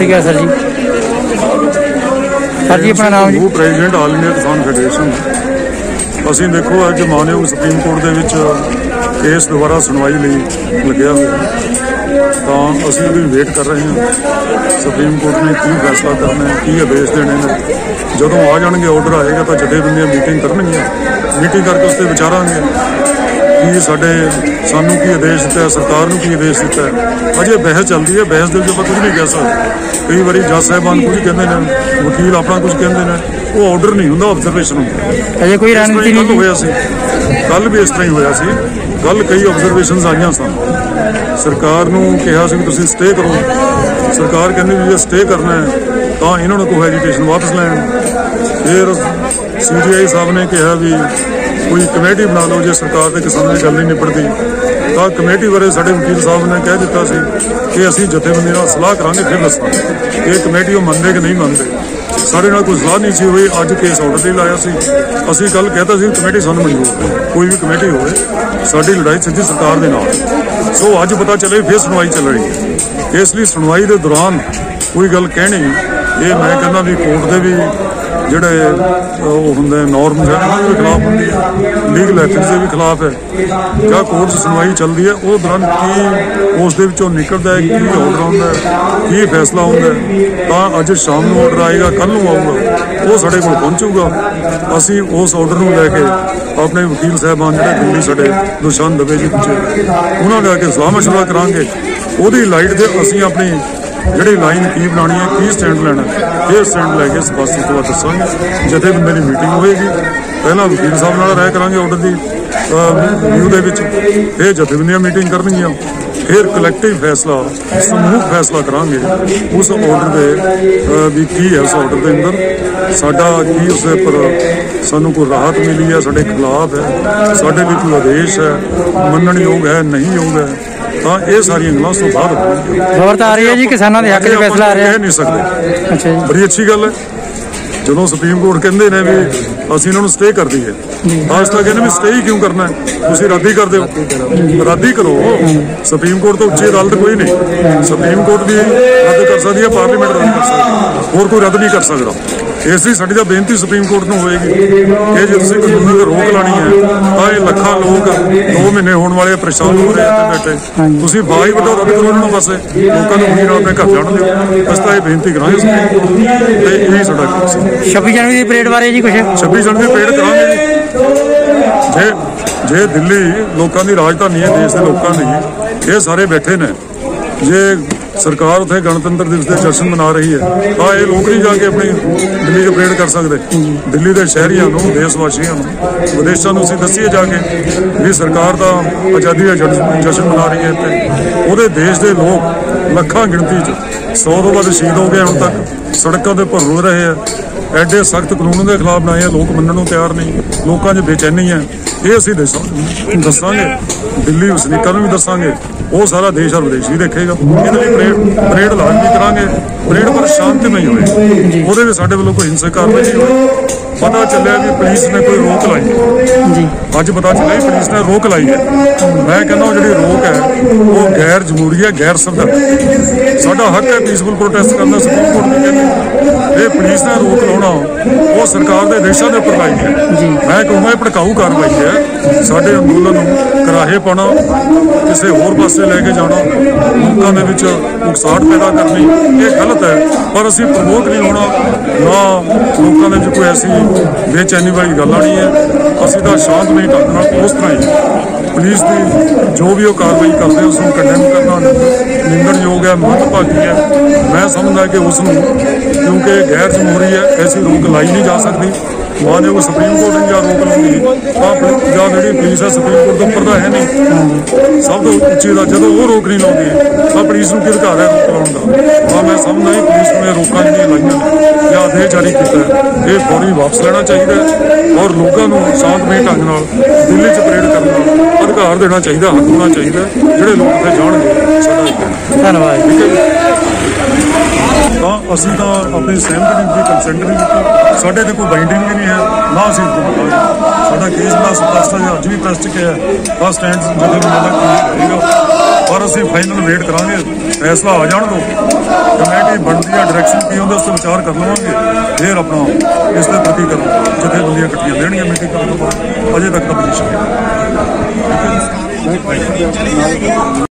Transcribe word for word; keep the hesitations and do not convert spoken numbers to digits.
ठीक है सर जी। सर जी अपना नाम जी? President all India Kisan federation. ਅਸੀਂ देखो अज मानयोग सुप्रीम कोर्ट ਦੇ ਵਿੱਚ केस दोबारा सुनवाई ਲਈ ਲੱਗਿਆ ਹੋਇਆ ਤਾਂ ਅਸੀਂ ਵੀ ਵੇਟ ਕਰ ਰਹੇ ਹਾਂ ਸੁਪਰੀਮ ਕੋਰਟ ਨੇ ਕੀ ਫੈਸਲਾ ਕਰਨਾ ਹੈ, ਕੀ ਆਦੇਸ਼ ਦੇਣੇ ਨੇ। ਜਦੋਂ ਆ ਜਾਣਗੇ ਆਰਡਰ ਆਏਗਾ ਤਾਂ ਜਥੇਬੰਦੀਆਂ ਮੀਟਿੰਗ ਕਰਨਗੀਆਂ, ਮੀਟਿੰਗ ਕਰਕੇ ਉਸ 'ਤੇ ਵਿਚਾਰਾਂਗੇ ਕਿ ਸਾਡੇ ਸਾਨੂੰ ਕੀ ਆਦੇਸ਼ ਦਿੱਤਾ, ਸਰਕਾਰ ਨੂੰ ਕੀ ਆਦੇਸ਼ ਦਿੱਤਾ ਹੈ। ਅਜੇ ਬਹਿਸ ਚੱਲਦੀ ਹੈ, ਬਹਿਸ ਦੇ ਵਿੱਚ ਆਪਾਂ ਕੁਝ ਨਹੀਂ ਕਹਿ ਸਕਦੇ। ਕਈ ਵਾਰੀ ਜੱਜ ਸਾਹਿਬਾਨ ਕੁਝ ਕਹਿੰਦੇ ਨੇ, ਵਕੀਲ ਆਪਣਾ ਕੁਝ ਕਹਿੰਦੇ ਨੇ, ਉਹ ਆਰਡਰ ਨਹੀਂ ਹੁੰਦਾ, ਆਬਜ਼ਰਵੇਸ਼ਨ ਹੁੰਦਾ। ਅਜੇ ਕੋਈ ਰਣਨੀਤੀ ਨਹੀਂ ਹੋਇਆ ਸੀ, ਕੱਲ ਵੀ ਇਸ ਤਰ੍ਹਾਂ ਹੀ ਹੋਇਆ ਸੀ। ਕੱਲ ਕਈ ਆਬਜ਼ਰਵੇਸ਼ਨਸ ਆਈਆਂ ਸਨ, ਸਰਕਾਰ ਨੂੰ ਕਿਹਾ ਸੀ ਵੀ ਤੁਸੀਂ ਸਟੇ ਕਰੋ। ਸਰਕਾਰ ਕਹਿੰਦੀ ਵੀ ਜੇ ਸਟੇ ਕਰਨਾ ਹੈ ਤਾਂ ਇਹਨਾਂ ਨੂੰ ਕੋਈ ਐਜੀਟੇਸ਼ਨ ਵਾਪਸ ਲੈਣ। ਫਿਰ ਸੀ ਜੀ ਆਈ ਸਾਹਿਬ ਨੇ ਕਿਹਾ ਵੀ ਕੋਈ ਕਮੇਟੀ ਬਣਾ ਲਓ, ਜੇ ਸਰਕਾਰ ਤੇ ਕਿਸਾਨਾਂ ਦੀ ਗੱਲ ਨਹੀਂ ਨਿਬੜਦੀ ਤਾਂ ਕਮੇਟੀ ਬਾਰੇ ਸਾਡੇ ਵਕੀਲ ਸਾਹਿਬ ਨੇ ਕਹਿ ਦਿੱਤਾ ਸੀ ਕਿ ਅਸੀਂ ਜਥੇਬੰਦੀ ਨਾਲ ਸਲਾਹ ਕਰਾਂਗੇ, ਫਿਰ ਦੱਸਾਂਗੇ ਇਹ ਕਮੇਟੀ ਉਹ ਮੰਨਦੇ ਕਿ ਨਹੀਂ ਮੰਨਦੇ। ਸਾਡੇ ਨਾਲ ਕੋਈ ਸਲਾਹ ਨਹੀਂ ਸੀ ਹੋਈ, ਅੱਜ ਕੇਸ ਆਰਡਰ ਲਈ ਲਾਇਆ ਸੀ। ਅਸੀਂ ਕੱਲ ਕਹਿਤਾ ਸੀ ਕਮੇਟੀ ਸਾਨੂੰ ਮਨਜ਼ੂਰ ਹੈ, ਕੋਈ ਵੀ ਕਮੇਟੀ ਹੋਵੇ, ਸਾਡੀ ਲੜਾਈ ਸਿੱਧੀ ਸਰਕਾਰ ਦੇ ਨਾਲ। ਸੋ ਅੱਜ ਪਤਾ ਚੱਲੇ ਫਿਰ ਸੁਣਵਾਈ ਚੱਲ ਰਹੀ ਹੈ। ਇਸ ਲਈ ਸੁਣਵਾਈ ਦੇ ਦੌਰਾਨ ਕੋਈ ਗੱਲ ਕਹਿਣੀ, ਇਹ ਮੈਂ ਕਹਿੰਦਾ ਵੀ ਕੋਰਟ ਦੇ ਵੀ ਜਿਹੜੇ ਉਹ ਹੁੰਦੇ ਨੋਰਮਸ ਹੈ ਉਹਨਾਂ ਦੇ ਵੀ ਖਿਲਾਫ ਹੁੰਦੀ ਹੈ, ਲੀਗਲ ਐਥਿਕਸ ਦੇ ਵੀ ਖਿਲਾਫ ਹੈ। ਜਾਂ ਕੋਰਟ 'ਚ ਸੁਣਵਾਈ ਚੱਲਦੀ ਹੈ ਉਹ ਦੌਰਾਨ ਕੀ ਉਸ ਦੇ ਵਿੱਚੋਂ ਨਿਕਲਦਾ ਹੈ, ਕੀ ਆਰਡਰ ਆਉਂਦਾ ਹੈ, ਕੀ ਫੈਸਲਾ ਹੁੰਦਾ ਹੈ। ਤਾਂ ਅੱਜ ਸ਼ਾਮ ਨੂੰ ਆਰਡਰ ਆਏਗਾ, ਕੱਲ੍ਹ ਨੂੰ ਆਊਗਾ, ਉਹ ਸਾਡੇ ਕੋਲ ਪਹੁੰਚੂਗਾ। ਅਸੀਂ ਉਸ ਆਰਡਰ ਨੂੰ ਲੈ ਕੇ ਆਪਣੇ ਵਕੀਲ ਸਾਹਿਬਾਨ ਜਿਹੜੇ ਦਿੱਲੀ ਸਾਡੇ ਦੁਸ਼ਮਣ ਦਵੇ ਜੀ ਪਿੱਛੇ, ਉਹਨਾਂ ਦੇ ਆ ਕੇ ਸਲਾਹ ਮਸ਼ਵਰਾ ਕਰਾਂਗੇ। ਉਹਦੀ ਲਾਈਟ ਦੇ ਅਸੀਂ ਆਪਣੀ ਜਿਹੜੀ ਲਾਈਨ ਕੀ ਬਣਾਉਣੀ ਹੈ, ਕੀ ਸਟੈਂਡ ਲੈਣਾ, ਇਹ ਸਟੈਂਡ ਲੈ ਕੇ ਸਪਸ਼ਟ ਤੋਂ ਬਾਅਦ ਦੱਸਾਂਗੇ। ਜਥੇਬੰਦੀ ਦੀ ਮੀਟਿੰਗ ਹੋਏਗੀ, ਪਹਿਲਾਂ ਵਕੀਲ ਸਾਹਿਬ ਨਾਲ ਰਾਏ ਕਰਾਂਗੇ ਆਰਡਰ ਦੀ ਵਿਊ ਦੇ ਵਿੱਚ, ਇਹ ਜਥੇਬੰਦੀਆਂ ਮੀਟਿੰਗ ਕਰਨਗੀਆਂ, ਫਿਰ ਕਲੈਕਟਿਵ ਫੈਸਲਾ, ਸਮੂਹ ਫੈਸਲਾ ਕਰਾਂਗੇ ਉਸ ਆਰਡਰ ਦੇ ਵੀ ਕੀ ਹੈ, ਉਸ ਆਰਡਰ ਦੇ ਅੰਦਰ ਸਾਡਾ ਕੀ ਉਸ ਦੇ ਉੱਪਰ ਸਾਨੂੰ ਕੋਈ ਰਾਹਤ ਮਿਲੀ ਹੈ, ਸਾਡੇ ਖਿਲਾਫ ਹੈ, ਸਾਡੇ ਲਈ ਕੋਈ ਆਦੇਸ਼ ਹੈ, ਮੰਨਣਯੋਗ ਹੈ, ਨਹੀਂ ਯੋਗ ਹੈ। ਤਾਂ ਇਹ ਸਾਰੀਆਂ ਗੱਲਾਂ ਉਸ ਤੋਂ ਬਾਅਦ ਹੋਣਗੀਆਂ। ਖਬਰ ਤਾਂ ਆ ਰਹੀ ਹੈ ਜੀ ਕਿਸਾਨਾਂ ਦੇ ਹੱਕ 'ਚ ਫੈਸਲਾ ਆ ਰਿਹਾ, ਕਹਿ ਨਹੀਂ ਸਕਦੇ। ਅੱਛਾ ਜੀ, ਬੜੀ ਅੱਛੀ ਗੱਲ ਹੈ ਜਦੋਂ ਸੁਪਰੀਮ ਕੋਰਟ ਕਹਿੰਦੇ ਨੇ ਵੀ ਅਸੀਂ ਇਹਨਾਂ ਨੂੰ ਸਟੇ ਕਰ ਦਈਏ। ਅੱਜ ਤੱਕ ਕਹਿੰਦੇ ਵੀ ਸਟੇ ਹੀ ਕਿਉਂ ਕਰਨਾ ਹੈ, ਤੁਸੀਂ ਰੱਦ ਹੀ ਕਰ ਦਿਓ, ਰੱਦ ਹੀ ਕਰੋ। ਸੁਪਰੀਮ ਕੋਰਟ ਤੋਂ ਉੱਚੀ ਅਦਾਲਤ ਕੋਈ ਨਹੀਂ, ਸੁਪਰੀਮ ਕੋਰਟ ਵੀ ਰੱਦ ਕਰ ਸਕਦੀ ਹੈ, ਪਾਰਲੀਮੈਂਟ ਰੱਦ ਕਰ ਸਕਦੀ ਹੈ, ਹੋਰ ਕੋਈ ਰੱਦ ਨਹੀਂ ਕਰ ਸਕਦਾ। ਇਸ ਲਈ ਸਾਡੀ ਤਾਂ ਬੇਨਤੀ ਸੁਪਰੀਮ ਕੋਰਟ ਨੂੰ ਹੋਏਗੀ ਕਿ ਜੇ ਤੁਸੀਂ ਕਾਨੂੰਨ ਤੇ ਰੋਕ ਲਾਣੀ ਹੈ ਤਾਂ ਇਹ ਲੱਖਾਂ ਲੋਕ ਦੋ ਮਹੀਨੇ ਹੋਣ ਵਾਲੇ ਪਰੇਸ਼ਾਨ ਹੋ ਰਹੇ ਇੱਥੇ ਬੈਠੇ, ਤੁਸੀਂ ਬਾਈ ਵੱਡਾ ਰੱਦ ਕਰੋ ਇਹਨਾਂ ਨੂੰ, ਬਸ ਲੋਕਾਂ ਨੂੰ ਉਮੀਦ ਆਪਣੇ ਘਰ ਜਾਣ ਦਿਓ। ਅਸੀਂ ਤਾਂ ਇਹ ਬੇਨਤੀ ਕਰਾਂਗੇ ਸੁਪਰੀਮ ਕੋਰਟ ਨੂੰ, ਤੇ ਇਹੀ ਸਾਡਾ ਕੇਸ ਹੈ। ਛੱਬੀ ਜਨਵਰੀ ਦੀ ਪਰੇਡ ਬਾਰੇ ਜੀ ਕੁਛ? ਛੱਬੀ ਜਨਵਰੀ ਦੀ ਪਰੇਡ ਕਰਾਂਗੇ ਜੀ। ਜੇ ਜੇ ਦਿੱਲੀ ਲੋਕਾਂ ਦੀ ਰਾਜਧਾਨੀ ਹੈ, ਦੇਸ਼ ਦੇ ਲੋਕਾਂ ਦੀ, ਇਹ ਸਾਰੇ ਬੈਠੇ ਨੇ, ਜੇ ਸਰਕਾਰ ਉੱਥੇ ਗਣਤੰਤਰ ਦਿਵਸ ਦੇ ਜਸ਼ਨ ਮਨਾ ਰਹੀ ਹੈ ਤਾਂ ਇਹ ਲੋਕ ਨਹੀਂ ਜਾ ਕੇ ਆਪਣੀ ਦਿੱਲੀ 'ਚ ਪਰੇਡ ਕਰ ਸਕਦੇ। ਦਿੱਲੀ ਦੇ ਸ਼ਹਿਰੀਆਂ ਨੂੰ, ਦੇਸ਼ ਵਾਸੀਆਂ ਨੂੰ, ਵਿਦੇਸ਼ਾਂ ਨੂੰ ਅਸੀਂ ਦੱਸੀਏ ਜਾ ਕੇ ਵੀ ਸਰਕਾਰ ਦਾ ਆਜ਼ਾਦੀ ਦਾ ਜਸ਼ਨ ਮਨਾ ਰਹੀ ਹੈ ਇੱਥੇ। ਉਹਦੇ ਦੇਸ਼ ਦੇ ਲੋਕ ਲੱਖਾਂ ਗਿਣਤੀ 'ਚ ਸੌ ਤੋਂ ਵੱਧ ਸ਼ਹੀਦ ਹੋ ਗਏ ਹੁਣ ਤੱਕ, ਸੜਕਾਂ ਦੇ ਉੱਪਰ ਰੋ ਰਹੇ ਆ। ਐਡੇ ਸਖਤ ਕਾਨੂੰਨ ਦੇ ਖਿਲਾਫ ਬਣਾਏ ਆ, ਲੋਕ ਮੰਨਣ ਨੂੰ ਤਿਆਰ ਨਹੀਂ, ਲੋਕਾਂ 'ਚ ਬੇਚੈਨੀ ਹੈ। ਇਹ ਅਸੀਂ ਦੱਸਾਂਗੇ, ਦਿੱਲੀ ਵਸਨੀਕਾਂ ਨੂੰ ਵੀ ਦੱਸਾਂਗੇ, ਉਹ ਸਾਰਾ ਦੇਸ਼ ਔਰ ਵਿਦੇਸ਼ ਵੀ ਦੇਖੇਗਾ। ਇਹਦੇ ਲਈ ਪਰੇਡ ਪਰੇਡ ਲਾਜ਼ਮੀ ਕਰਾਂਗੇ, ਪਰੇਡ ਪਰ ਸ਼ਾਂਤਮਈ ਹੋਏ, ਉਹਦੇ ਵਿੱਚ ਸਾਡੇ ਵੱਲੋਂ ਕੋਈ ਹਿੰਸਕ ਕਾਰਵਾਈ ਨਹੀਂ ਹੋਈ। ਪਤਾ ਚੱਲਿਆ ਵੀ ਪੁਲਿਸ ਨੇ ਕੋਈ ਰੋਕ ਲਾਈ ਜੀ, ਅੱਜ ਪਤਾ ਚੱਲਿਆ ਵੀ ਪੁਲਿਸ ਨੇ ਰੋਕ ਲਾਈ ਹੈ। ਮੈਂ ਕਹਿੰਦਾ ਉਹ ਜਿਹੜੀ ਰੋਕ ਹੈ ਉਹ ਗੈਰ ਜਮਹੂਰੀ ਹੈ, ਗੈਰ ਸੰਵਿਧਾਨਕ। ਸਾਡਾ ਹੱਕ ਹੈ ਪੀਸਫੁਲ ਪ੍ਰੋਟੈਸਟ ਕਰਨਾ, ਸੁਪਰੀਮ ਕੋਰਟ ਵੀ ਕਹਿੰਦੀ। ਇਹ ਪੁਲਿਸ ਨੇ ਰੋਕ ਲਾਉਣਾ ਉਹ ਸਰਕਾਰ ਦੇ ਦੇਸ਼ਾਂ ਦੇ ਉੱਪਰ ਲਾਈ ਹੈ। ਮੈਂ ਕਹੂੰਗਾ ਇਹ ਭੜਕਾਊ ਕਾਰਵਾਈ ਹੈ। ਸਾਡੇ ਅੰਦੋਲਨ ਨੂੰ ਕਰਾਹੇ ਪਾਉਣਾ, ਕਿਸੇ ਹੋਰ ਪਾਸੇ ਲੈ ਕੇ ਜਾਣਾ, ਲੋਕਾਂ ਦੇ ਵਿੱਚ ਉਕਸਾਹਟ ਪੈਦਾ ਕਰਨੀ, ਇਹ ਗਲਤ ਹੈ। ਪਰ ਅਸੀਂ ਪ੍ਰਮੋਟ ਨਹੀਂ ਹੋਣਾ, ਨਾ ਲੋਕਾਂ ਦੇ ਵਿੱਚ ਕੋਈ ਐਸੀ ਬੇਚੈਨੀ ਵਾਲੀ ਗੱਲ ਆਣੀ ਹੈ। ਅਸੀਂ ਤਾਂ ਸ਼ਾਂਤਮਈ ਢੰਗ ਨਾਲ ਉਸ ਤਰ੍ਹਾਂ ਹੀ ਪੁਲਿਸ ਦੀ ਜੋ ਵੀ ਉਹ ਕਾਰਵਾਈ ਕਰਦੇ ਉਸ ਨੂੰ ਕੰਡੈਮ ਕਰਨਾ ਨਿੰਦਣਯੋਗ ਹੈ, ਮੰਦਭਾਗੀ ਹੈ। ਮੈਂ ਸਮਝਦਾ ਕਿ ਉਸ ਨੂੰ, ਕਿਉਂਕਿ ਗੈਰ ਜਮਹੂਰੀ ਹੈ, ਐਸੀ ਰੋਕ ਲਾਈ ਨਹੀਂ ਜਾ ਸਕਦੀ। ਮਾਨਯੋਗ ਸੁਪਰੀਮ ਕੋਰਟ ਨੇ ਜਾਂ ਰੋਕ ਲਾਉਂਦੀ ਤਾਂ ਜਾਂ ਜਿਹੜੀ ਪੁਲਿਸ ਹੈ ਸੁਪਰੀਮ ਕੋਰਟ ਤੋਂ ਉੱਪਰ ਤਾਂ ਹੈ ਨਹੀਂ, ਸਭ ਤੋਂ ਉੱਚੀ ਦਾ ਜਦੋਂ ਉਹ ਰੋਕ ਨਹੀਂ ਲਾਉਂਦੀ ਤਾਂ ਪੁਲਿਸ ਨੂੰ ਕੀ ਅਧਿਕਾਰ ਹੈ ਰੋਕ ਲਾਉਣ ਦਾ। ਤਾਂ ਮੈਂ ਸਮਝਦਾ ਕਿ ਪੁਲਿਸ ਨੂੰ ਇਹ ਰੋਕਾਂ ਜਿਹੜੀਆਂ ਲਾਈਆਂ ਜਾਂ ਆਦੇਸ਼ ਜਾਰੀ ਕੀਤਾ ਇਹ ਫੌਰੀ ਵਾਪਸ ਲੈਣਾ ਚਾਹੀਦਾ ਹੈ ਔਰ ਲੋਕਾਂ ਨੂੰ ਸ਼ਾਂਤਮਈ ਢੰਗ ਨਾਲ ਦਿੱਲੀ 'ਚ ਪਰੇਡ ਕਰਨ ਦਾ ਅਧਿਕਾਰ ਦੇਣਾ ਚਾਹੀਦਾ, ਹੱਕ ਹੋਣਾ ਚਾਹੀਦਾ। ਜਿਹੜੇ ਲੋਕ ਉੱਥੇ ਜਾਣਗੇ ਸਾਡਾ ਧੰਨਵਾਦ। ਠੀਕ ਹੈ ਤਾਂ ਅਸੀਂ ਤਾਂ ਆਪਣੀ ਸਹਿਮਤੀ ਨਹੀਂ ਦਿੱਤੀ, ਕੰਸੈਂਟ ਨਹੀਂ ਦਿੱਤੀ, ਸਾਡੇ ਤੇ ਕੋਈ ਬਾਈਂਡਿੰਗ ਵੀ ਨਹੀਂ ਹੈ, ਨਾ ਅਸੀਂ ਸਾਡਾ ਕੇਸ ਦਾ ਸਪਸ਼ਟ ਅੱਜ ਵੀ ਪ੍ਰੈਸ 'ਚ ਕਿਹਾ, ਫਸਟ ਸਟੈਂਡ ਜਦੋਂ ਵੀ ਮਿਲਦਾ ਪਰ ਅਸੀਂ ਫਾਈਨਲ ਵੇਟ ਕਰਾਂਗੇ, ਫੈਸਲਾ ਆ ਜਾਣ ਤੋਂ ਕਮੇਟੀ ਬਣਦੀ ਹੈ, ਡਾਇਰੈਕਸ਼ਨ ਕੀ ਹੁੰਦਾ ਉਸ ਤੇ ਵਿਚਾਰ ਕਰ ਲਵਾਂਗੇ, ਫਿਰ ਆਪਣਾ ਇਸ ਦੇ ਪ੍ਰਤੀ ਕਰੋ ਜਥੇਬੰਦੀਆਂ ਇਕੱਠੀਆਂ ਲੈਣਗੀਆਂ ਮੀਟਿੰਗ ਕਰਨ ਤੋਂ ਬਾਅਦ। ਅਜੇ ਤੱਕ ਤਾਂ ਪੋਜੀਸ਼ਨ